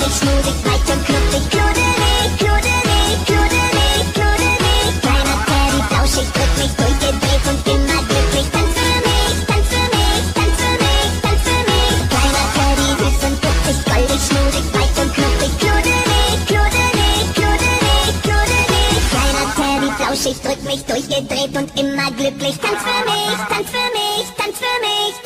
goldig, schmurig, weit und knuffig, knudelig, knudelig, knudelig, knudelig. Kleiner Teddy, flauschig, drück mich durchgedreht und immer glücklich. Tanz für mich, tanz für mich, tanz für mich, tanz für mich. Kleiner Teddy, süß und putzig, goldig, schmurig, weit und knuffig, knudelig, knudelig, knudelig, knudelig. Kleiner Teddy, flauschig, drück mich durchgedreht und immer glücklich. Tanz für mich, tanz für mich, tanz für mich.